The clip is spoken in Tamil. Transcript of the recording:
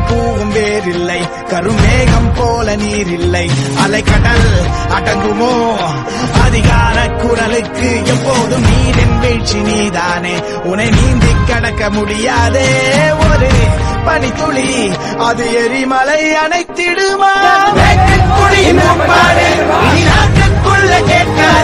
பூவும் வேறில்லை, கருமேகம் போல நீர் இல்லை. அலைக்கடல் அடங்குமோ அதிகார குரலுக்கு? எப்போதும் நீரின் வீழ்ச்சி நீதானே, உன்னை நீந்தி கடக்க முடியாதே. ஒரு பனித்துளி அது எரிமலை அணைத்திடுமா? நாட்டுக்குள்ள கேட்க